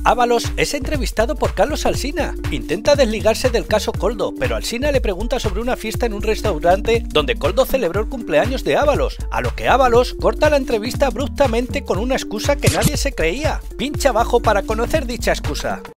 Ábalos es entrevistado por Carlos Alsina. Intenta desligarse del caso Koldo, pero Alsina le pregunta sobre una fiesta en un restaurante donde Koldo celebró el cumpleaños de Ábalos, a lo que Ábalos corta la entrevista abruptamente con una excusa que nadie se creía. Pincha abajo para conocer dicha excusa.